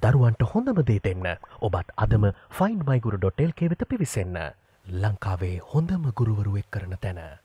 දරුවන්ට හොඳම දේ දෙන්න. ඔබත් අදම findmyguru.lk වෙත පිවිසෙන්න. ලංකාවේ හොඳම ගුරුවරු එක් කරන තැන.